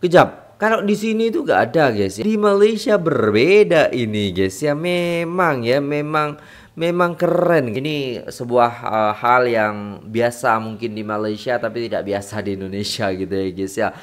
Kejap, kalau di sini tuh gak ada guys ya. Di Malaysia berbeda ini guys ya. Memang keren. Ini sebuah hal yang biasa mungkin di Malaysia tapi tidak biasa di Indonesia gitu ya guys ya.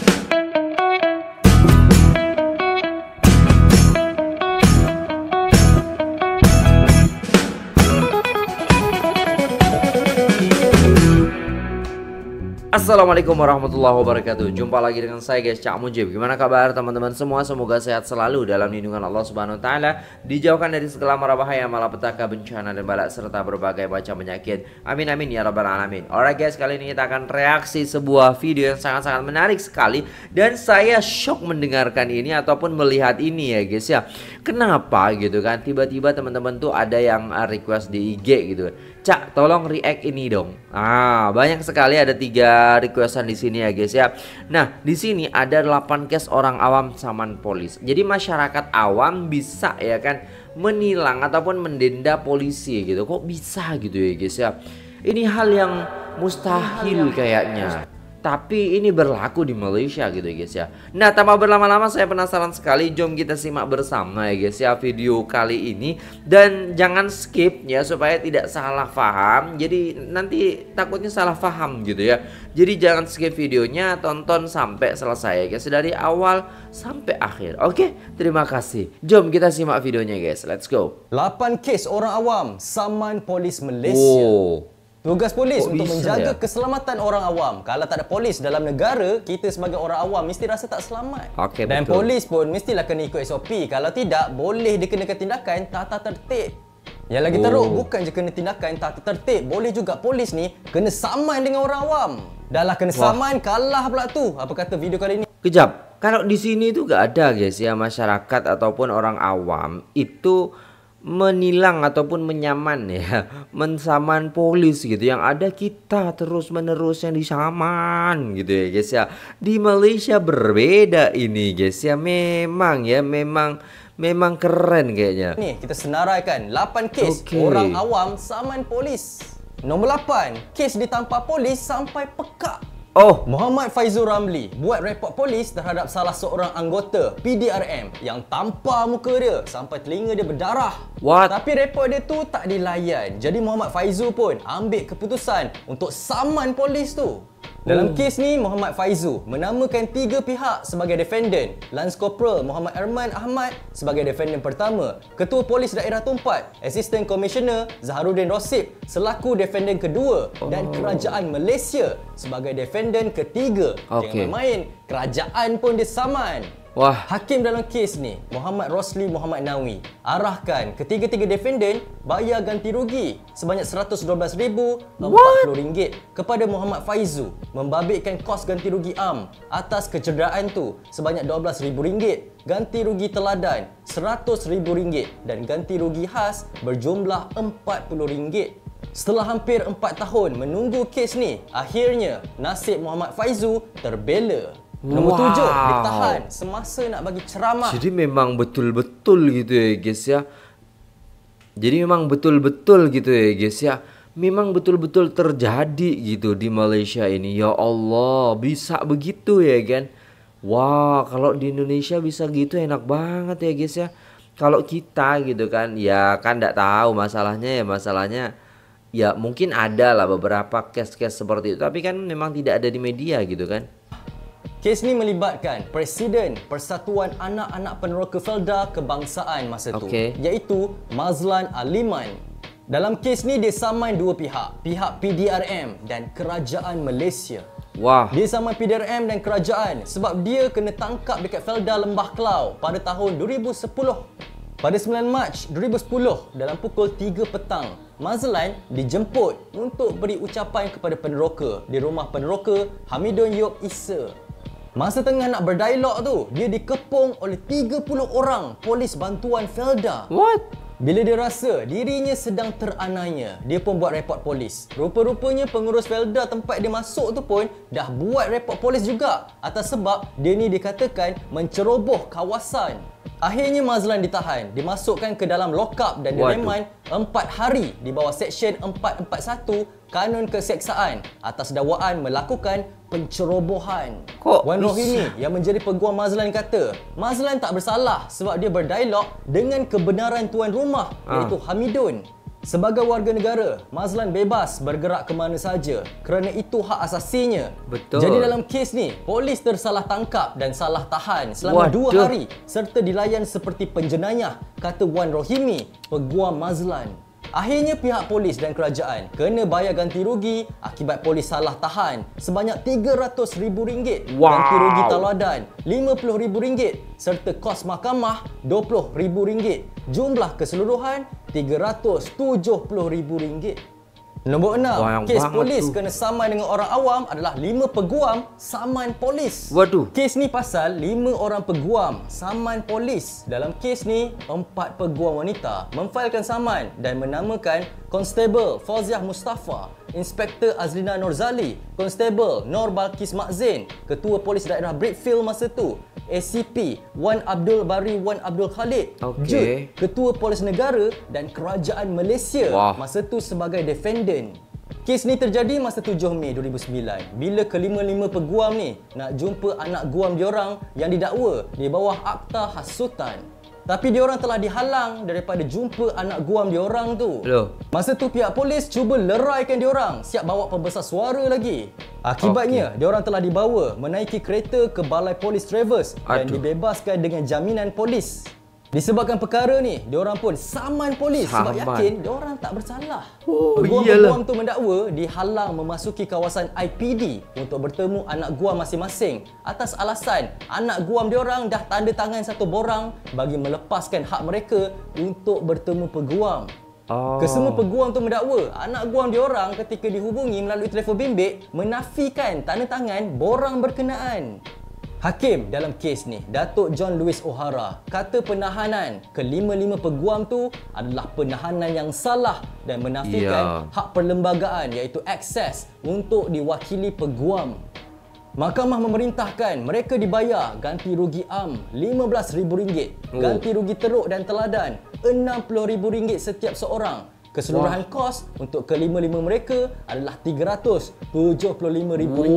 Assalamualaikum warahmatullahi wabarakatuh. Jumpa lagi dengan saya guys, Cak Mujib. Gimana kabar teman-teman semua? Semoga sehat selalu dalam lindungan Allah Subhanahu wa taala, dijauhkan dari segala mara bahaya, malapetaka, bencana dan balak serta berbagai macam penyakit. Amin amin ya rabbal alamin. Alright guys, kali ini kita akan reaksi sebuah video yang sangat-sangat menarik sekali dan saya shock mendengarkan ini ataupun melihat ini ya guys ya. Kenapa gitu kan? Tiba-tiba teman-teman tuh ada yang request di IG gitu. Cak, tolong react ini dong. Banyak sekali, ada 3 requestan di sini ya guys ya. Nah, di sini ada 8 case orang awam saman polis. Jadi masyarakat awam bisa ya kan menilang ataupun mendenda polisi gitu. Kok bisa gitu ya guys ya. Ini hal yang mustahil kayaknya. Tapi ini berlaku di Malaysia gitu ya guys ya. Nah, tanpa berlama-lama saya penasaran sekali. Jom kita simak bersama ya guys ya video kali ini. Dan jangan skip ya supaya tidak salah paham. Jadi nanti takutnya salah paham gitu ya. Jadi jangan skip videonya, tonton sampai selesai ya guys, dari awal sampai akhir. Oke, terima kasih. Jom kita simak videonya guys. Let's go. 8 kes orang awam saman polis Malaysia. Tugas polis untuk menjaga keselamatan orang awam. Kalau tak ada polis dalam negara, kita sebagai orang awam mesti rasa tak selamat. Dan betul. Polis pun mestilah kena ikut SOP. Kalau tidak, boleh dikenakan tindakan tata tertib. Yang lagi teruk, bukan je kena tindakan tata tertib, boleh juga polis ni kena saman dengan orang awam. Dah lah kena saman, kalah pula tu. Apa kata video kali ni? Kejap, kalau di sini tuh gak ada guys ya, masyarakat ataupun orang awam itu menilang ataupun menyaman ya, mensaman polis gitu. Yang ada kita terus menerus yang disaman gitu ya guys ya. Di Malaysia berbeda ini guys ya. Memang keren kayaknya. Nih kita senaraikan 8 kes orang awam saman polis. Nombor 8, kes ditampar polis sampai pekak. Muhammad Faizul Ramli buat report polis terhadap salah seorang anggota PDRM yang tampar muka dia sampai telinga dia berdarah. Tapi report dia tu tak dilayan. Jadi Muhammad Faizul pun ambil keputusan untuk saman polis tu. Dalam kes ni, Muhammad Faizul menamakan 3 pihak sebagai defendant. Lance Corporal Muhammad Arman Ahmad sebagai defendant pertama, Ketua Polis Daerah Tumpat, Assistant Commissioner Zaharuddin Rosip selaku defendant kedua, dan Kerajaan Malaysia sebagai defendant ketiga. Jangan main, kerajaan pun disaman. Hakim dalam kes ni, Muhammad Rosli Muhammad Nawi, arahkan ketiga-tiga defendant bayar ganti rugi sebanyak RM112,040 kepada Muhammad Faizul, membabitkan kos ganti rugi am atas kecederaan tu sebanyak RM12,000, ganti rugi teladan RM100,000 dan ganti rugi khas berjumlah RM40. Setelah hampir 4 tahun menunggu kes ni, akhirnya nasib Muhammad Faizul terbela. Nombor 7, ditahan semasa nak bagi ceramah. Jadi memang betul-betul gitu ya guys ya. Jadi memang betul-betul gitu ya guys ya. Memang betul-betul terjadi gitu di Malaysia ini. Ya Allah, bisa begitu ya kan. Kalau di Indonesia bisa gitu enak banget ya guys ya. Kalau kita gitu kan, ya kan nggak tahu masalahnya ya mungkin ada lah beberapa case-case seperti itu. Tapi kan memang tidak ada di media gitu kan. Kes ni melibatkan Presiden Persatuan Anak-Anak Peneroka Felda Kebangsaan masa tu, iaitu Mazlan Aliman. Dalam kes ni dia saman 2 pihak, pihak PDRM dan Kerajaan Malaysia. Dia saman PDRM dan kerajaan sebab dia kena tangkap dekat Felda Lembah Kelau pada tahun 2010. Pada 9 Mac 2010 dalam pukul 3 petang, Mazlan dijemput untuk beri ucapan kepada peneroka di rumah peneroka Hamidun Yop Issa. Masa tengah nak berdialog tu, dia dikepung oleh 30 orang polis bantuan Felda. Bila dia rasa dirinya sedang teraniaya, dia pun buat report polis. Rupa-rupanya pengurus Felda tempat dia masuk tu pun dah buat report polis juga atas sebab dia ni dikatakan menceroboh kawasan. Akhirnya Mazlan ditahan, dimasukkan ke dalam lock-up dan diremand 4 hari di bawah Seksyen 441 Kanun Keseksaan atas dakwaan melakukan pencerobohan. Wan Rohimi yang menjadi peguam Mazlan kata, Mazlan tak bersalah sebab dia berdialog dengan kebenaran tuan rumah iaitu Hamidun. Sebagai warga negara, Mazlan bebas bergerak ke mana saja kerana itu hak asasinya. Betul. Jadi dalam kes ni, polis tersalah tangkap dan salah tahan selama 2 hari serta dilayan seperti penjenayah, kata Wan Rohimi, peguam Mazlan. Akhirnya pihak polis dan kerajaan kena bayar ganti rugi akibat polis salah tahan sebanyak RM300,000, ganti rugi tauladan RM50,000 serta kos mahkamah RM20,000. Jumlah keseluruhan RM370,000. Nombor 6, kes polis kena saman dengan orang awam adalah 5 peguam saman polis. Waduh. Kes ni pasal 5 orang peguam saman polis. Dalam kes ni, 4 peguam wanita memfailkan saman dan menamakan Konstebel Fauziah Mustafa, Inspektor Azlina Norzali, Konstebel Nor Balkis Makzin, Ketua Polis Daerah Brickfield masa tu, ACP Wan Abdul Bari Wan Abdul Khalid, Jud, Ketua Polis Negara dan Kerajaan Malaysia masa tu sebagai defendant. Kes ni terjadi masa 7 Mei 2009 bila kelima-lima peguam ni nak jumpa anak guam diorang yang didakwa di bawah Akta Hasutan. Tapi diorang telah dihalang daripada jumpa anak guam diorang tu. Masa tu pihak polis cuba leraikan diorang, siap bawa pembesar suara lagi. Akibatnya, diorang telah dibawa menaiki kereta ke Balai Polis Travers dan dibebaskan dengan jaminan polis. Disebabkan perkara ni, diorang pun saman polis sebab yakin diorang tak bersalah. Peguam-peguam tu mendakwa dihalang memasuki kawasan IPD untuk bertemu anak guam masing-masing atas alasan anak guam diorang dah tanda tangan satu borang bagi melepaskan hak mereka untuk bertemu peguam. Kesemua peguam tu mendakwa anak guam diorang ketika dihubungi melalui telefon bimbit menafikan tanda tangan borang berkenaan. Hakim dalam kes ni, Datuk John Lewis O'Hara, kata penahanan kelima-lima peguam tu adalah penahanan yang salah dan menafikan hak perlembagaan iaitu akses untuk diwakili peguam. Mahkamah memerintahkan mereka dibayar ganti rugi am RM15,000, ganti rugi teruk dan teladan RM60,000 setiap seorang. Keseluruhan kos untuk kelima-lima mereka adalah RM375,000.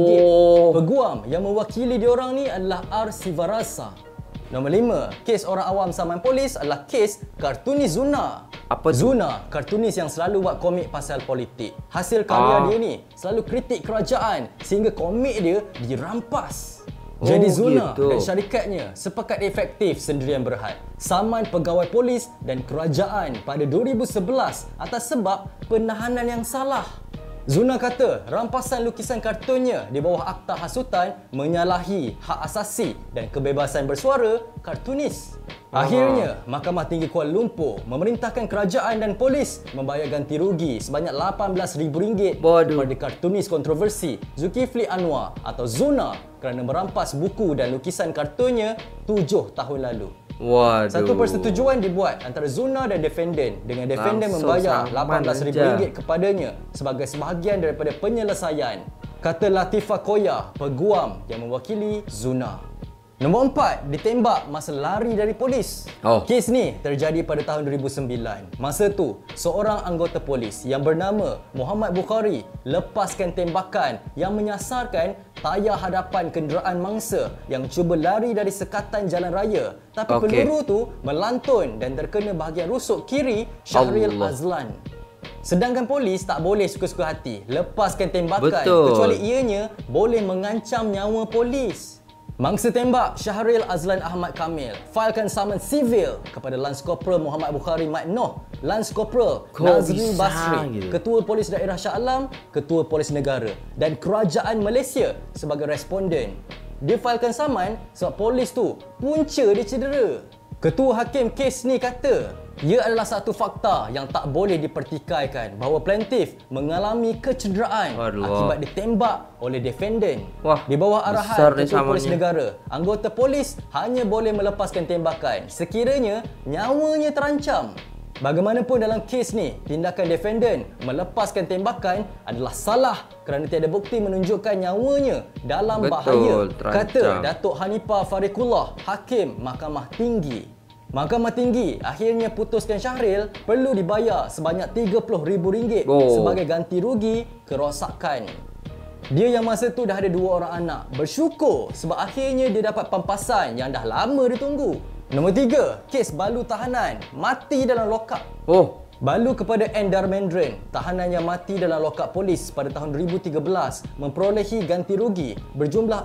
Peguam yang mewakili diorang ni adalah R. Sivarasa. Nombor 5, kes orang awam saman polis adalah kes kartunis Zuna. Zuna, kartunis yang selalu buat komik pasal politik. Hasil karya dia ni selalu kritik kerajaan sehingga komik dia dirampas. Jadi Zuna dan syarikatnya sepakat efektif sendirian berhad saman pegawai polis dan kerajaan pada 2011 atas sebab penahanan yang salah. Zuna kata rampasan lukisan kartunnya di bawah Akta Hasutan menyalahi hak asasi dan kebebasan bersuara kartunis. Akhirnya, Mahkamah Tinggi Kuala Lumpur memerintahkan kerajaan dan polis membayar ganti rugi sebanyak RM18,000 kepada kartunis kontroversi Zulkifli Anwar atau Zuna kerana merampas buku dan lukisan kartunnya 7 tahun lalu. Satu persetujuan dibuat antara Zuna dan defendant dengan defendant membayar RM18,000 kepadanya sebagai sebahagian daripada penyelesaian, kata Latifah Koya, peguam yang mewakili Zuna. Nombor 4, ditembak masa lari dari polis. Kes ni terjadi pada tahun 2009. Masa tu, seorang anggota polis yang bernama Muhammad Bukhari lepaskan tembakan yang menyasarkan tayar hadapan kenderaan mangsa yang cuba lari dari sekatan jalan raya. Tapi peluru tu melantun dan terkena bahagian rusuk kiri Syahril Azlan. Sedangkan polis tak boleh suka-suka hati lepaskan tembakan kecuali ianya boleh mengancam nyawa polis. Mangsa tembak Syahril Azlan Ahmad Kamil failkan saman sivil kepada Lance Corporal Muhammad Bukhari Mat Noh, Lance Corporal Nazri Basri, Ketua Polis Daerah Shah Alam, Ketua Polis Negara dan Kerajaan Malaysia sebagai responden. Dia failkan saman sebab polis tu punca dia cedera. Ketua Hakim kes ni kata, ia adalah satu fakta yang tak boleh dipertikaikan bahawa plaintiff mengalami kecederaan akibat ditembak oleh defendant. Di bawah arahan Ketua Polis Negara, anggota polis hanya boleh melepaskan tembakan sekiranya nyawanya terancam. Bagaimanapun dalam kes ni, tindakan defendant melepaskan tembakan adalah salah kerana tiada bukti menunjukkan nyawanya dalam bahaya, kata Datuk Hanifah Fariqullah, Hakim Mahkamah Tinggi. Mahkamah Tinggi akhirnya putuskan Syahril perlu dibayar sebanyak RM30,000 sebagai ganti rugi kerosakan. Dia yang masa tu dah ada 2 orang anak. Bersyukur sebab akhirnya dia dapat pampasan yang dah lama ditunggu. Nombor 3, kes Balu tahanan mati dalam lokap. Balu kepada N. Dharmendran, tahanan yang mati dalam lokap polis pada tahun 2013 memperolehi ganti rugi berjumlah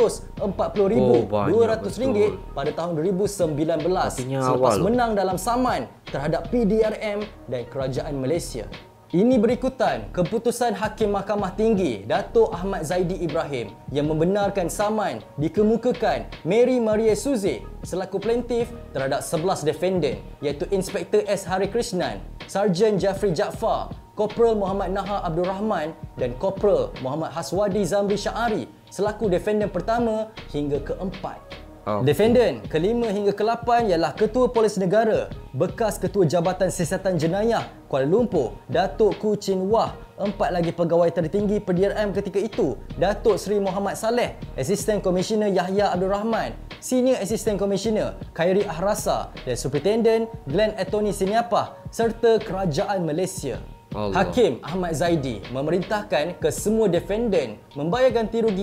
RM440,200 pada tahun 2019 selepas menang dalam saman terhadap PDRM dan Kerajaan Malaysia. Ini berikutan keputusan Hakim Mahkamah Tinggi Dato' Ahmad Zaidi Ibrahim yang membenarkan saman dikemukakan Mary Maria Suze selaku plaintiff terhadap 11 defendant iaitu Inspektor S. Hari Krishnan, Sarjan Jafri Jaafar, Korporal Muhammad Naha Abdul Rahman dan Korporal Muhammad Haswadi Zamri Syari selaku defendant pertama hingga keempat. Defendant kelima hingga ke-8 ialah Ketua Polis Negara, bekas Ketua Jabatan Siasatan Jenayah Kuala Lumpur, Datuk Koo Chin Wah, 4 lagi pegawai tertinggi PDRM ketika itu, Datuk Seri Muhammad Saleh, Assistant Commissioner Yahya Abdul Rahman, Senior Assistant Commissioner Khairi Ahrasa dan Superintendent Glenn Anthony Siniapah serta Kerajaan Malaysia. Hakim Ahmad Zaidi memerintahkan ke semua defendant membayar ganti rugi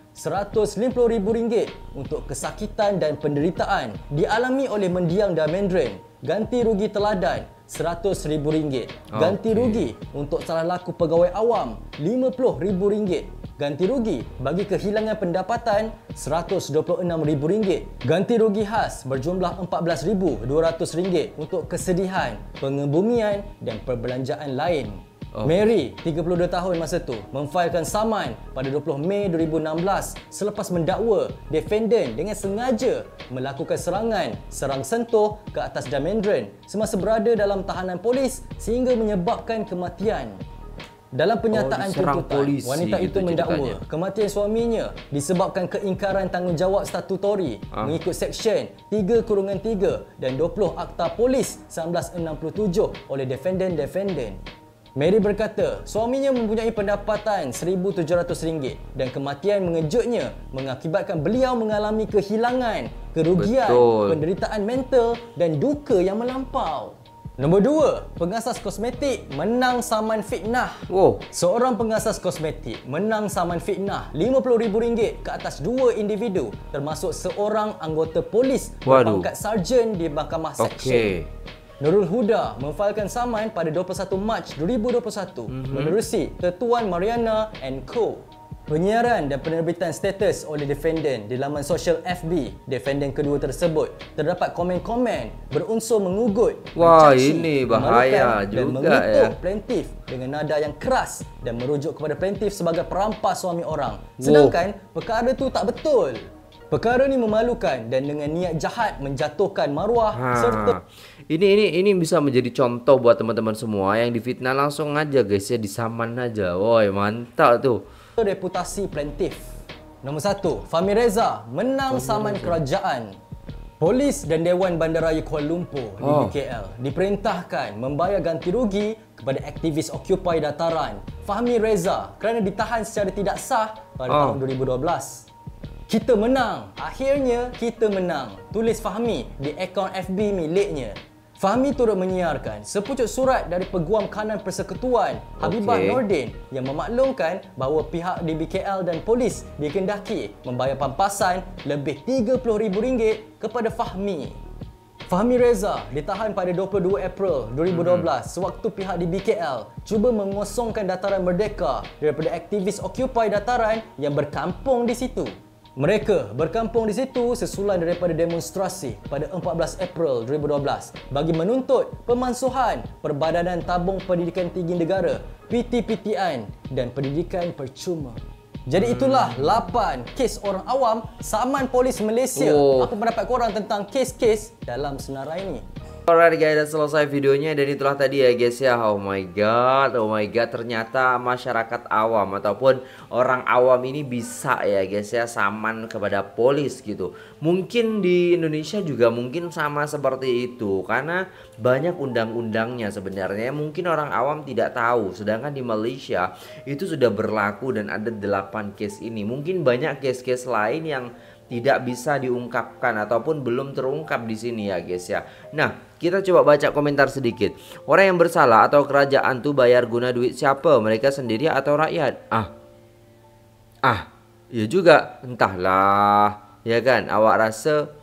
RM150,000 untuk kesakitan dan penderitaan dialami oleh mendiang Dharmendran, ganti rugi teladan RM100,000, ganti rugi untuk salah laku pegawai awam RM50,000, ganti rugi bagi kehilangan pendapatan RM126,000, ganti rugi khas berjumlah RM14,200 untuk kesedihan, pengebumian dan perbelanjaan lain. Mary, 32 tahun masa tu, memfailkan saman pada 20 Mei 2016 selepas mendakwa defendant dengan sengaja melakukan serang sentuh ke atas Dharmendran semasa berada dalam tahanan polis sehingga menyebabkan kematian. Dalam penyataan tuntutan, wanita itu mendakwa kematian suaminya disebabkan keingkaran tanggungjawab statutori mengikut Seksyen 3/3 dan 20 Akta Polis 1967 oleh defendant. Mary berkata suaminya mempunyai pendapatan RM1,700 dan kematian mengejutnya mengakibatkan beliau mengalami kehilangan, kerugian, penderitaan mental dan duka yang melampau. Nombor 2, pengasas kosmetik menang saman fitnah. Seorang pengasas kosmetik menang saman fitnah RM50,000 ke atas 2 individu termasuk seorang anggota polis berpangkat sarjan di Mahkamah Seksyen. Nurul Huda memfailkan saman pada 21 Mac 2021 menerusi Tetuan Mariana & Co. Penyiaran dan penerbitan status oleh defendant di laman sosial FB defendant kedua tersebut terdapat komen-komen berunsur mengugut, ini bahaya dan juga mengutuk plaintiff dengan nada yang keras dan merujuk kepada plaintiff sebagai perampas suami orang. Sedangkan perkara itu tak betul. Perkara ni memalukan dan dengan niat jahat menjatuhkan maruah serta ini bisa menjadi contoh buat teman-teman semua yang difitnah langsung aja guys ya, disaman aja. Woi, mantap tuh. Reputasi plaintiff. Nombor 1, Fahmi Reza menang saman kerajaan. Polis dan Dewan Bandaraya Kuala Lumpur (DBKL) diperintahkan membayar ganti rugi kepada aktivis Occupy Dataran Fahmi Reza kerana ditahan secara tidak sah pada tahun 2012. Kita menang. Akhirnya kita menang. Tulis Fahmi di akaun FB miliknya. Fahmi turut menyiarkan sepucuk surat dari Peguam Kanan Persekutuan Habibah Nordin yang memaklumkan bahawa pihak DBKL dan polis dikendaki membayar pampasan lebih RM30,000 kepada Fahmi. Fahmi Reza ditahan pada 22 April 2012 sewaktu pihak DBKL cuba mengosongkan Dataran Merdeka daripada aktivis Occupy Dataran yang berkampung di situ. Mereka berkampung di situ sesulan daripada demonstrasi pada 14 April 2012 bagi menuntut pemansuhan Perbadanan Tabung Pendidikan Tinggi Negara (PTPTN) dan pendidikan percuma. Jadi itulah 8 kes orang awam saman polis Malaysia. Apa pendapat korang tentang kes-kes dalam senarai ini? Alright guys, dah selesai videonya dan itulah tadi ya guys ya. Oh my god, ternyata masyarakat awam ataupun orang awam ini bisa ya guys ya saman kepada polis gitu. Mungkin di Indonesia juga mungkin sama seperti itu karena banyak undang-undangnya sebenarnya. Mungkin orang awam tidak tahu, sedangkan di Malaysia itu sudah berlaku dan ada 8 case ini. Mungkin banyak case-case lain yang tidak bisa diungkapkan ataupun belum terungkap di sini ya guys ya. Nah, kita coba baca komentar sedikit. Orang yang bersalah atau kerajaan tuh bayar guna duit siapa? Mereka sendiri atau rakyat? Ya juga, entahlah. Ya kan, awak rasa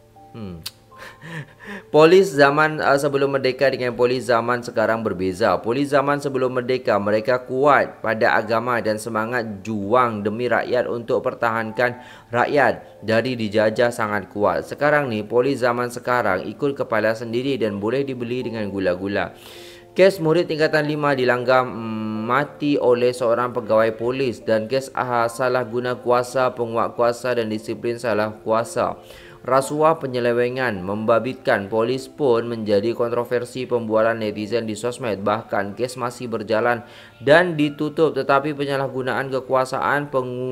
polis zaman sebelum merdeka dengan polis zaman sekarang berbeza. Polis zaman sebelum merdeka mereka kuat pada agama dan semangat juang demi rakyat untuk pertahankan rakyat dari dijajah sangat kuat. Sekarang nih polis zaman sekarang ikut kepala sendiri dan boleh dibeli dengan gula-gula. Kes murid tingkatan 5 dilanggar mati oleh seorang pegawai polis dan kes salah guna kuasa, penguat kuasa dan disiplin salah kuasa. Rasuah penyelewengan membabitkan polis pun menjadi kontroversi pembualan netizen di sosmed. Bahkan kes masih berjalan dan ditutup, tetapi penyalahgunaan kekuasaan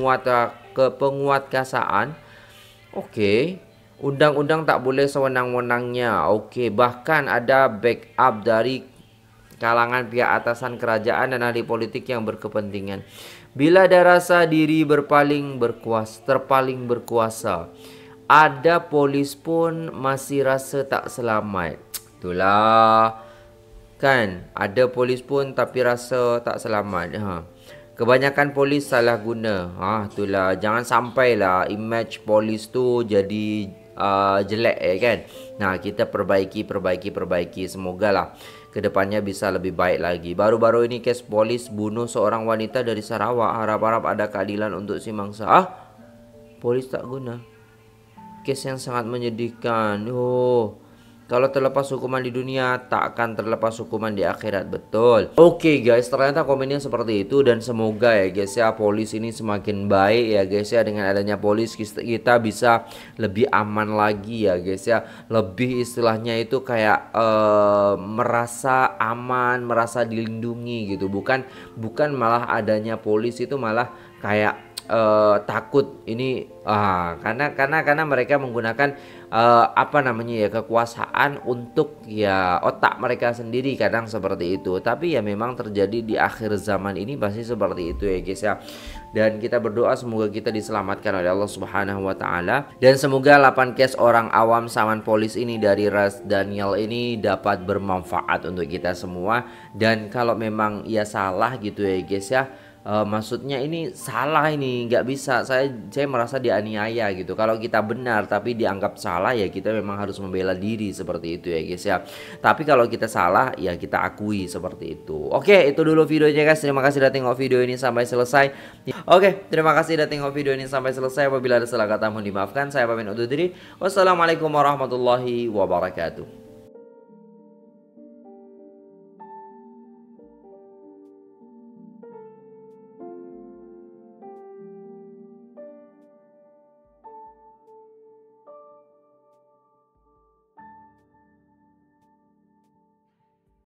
penguatkuasaan undang-undang tak boleh sewenang-wenangnya. Bahkan ada backup dari kalangan pihak atasan kerajaan dan ahli politik yang berkepentingan. Bila ada rasa diri terpaling berkuasa, ada polis pun masih rasa tak selamat. Itulah kan, ada polis pun tapi rasa tak selamat. Kebanyakan polis salah guna. Itulah, jangan sampailah image polis tu jadi jelek kan. Nah, kita perbaiki. Semogalah kedepannya bisa lebih baik lagi. Baru-baru ini kes polis bunuh seorang wanita dari Sarawak. Harap-harap ada keadilan untuk si mangsa. Polis tak guna. Kes yang sangat menyedihkan. Kalau terlepas hukuman di dunia, tak akan terlepas hukuman di akhirat. Betul. Oke guys, ternyata komennya seperti itu. Dan semoga ya guys ya, polis ini semakin baik ya guys ya. Dengan adanya polis kita bisa lebih aman lagi ya guys ya. Lebih istilahnya itu kayak merasa aman, merasa dilindungi gitu. Bukan malah adanya polis itu malah kayak takut ini karena mereka menggunakan kekuasaan untuk ya otak mereka sendiri, kadang seperti itu. Tapi ya memang terjadi di akhir zaman ini pasti seperti itu ya guys ya. Dan kita berdoa semoga kita diselamatkan oleh Allah Subhanahu wa taala, dan semoga 8 case orang awam saman polis ini dari Ras Daniel ini dapat bermanfaat untuk kita semua. Dan kalau memang ia salah gitu ya guys ya, maksudnya ini salah, ini nggak bisa, saya merasa dianiaya gitu. Kalau kita benar tapi dianggap salah, ya kita memang harus membela diri seperti itu ya guys ya. Tapi kalau kita salah ya kita akui seperti itu. Oke, itu dulu videonya guys. Terima kasih sudah tengok video ini sampai selesai. Terima kasih sudah tengok video ini sampai selesai. Apabila ada salah kata mohon dimaafkan. Saya pamit undur diri. Wassalamualaikum warahmatullahi wabarakatuh.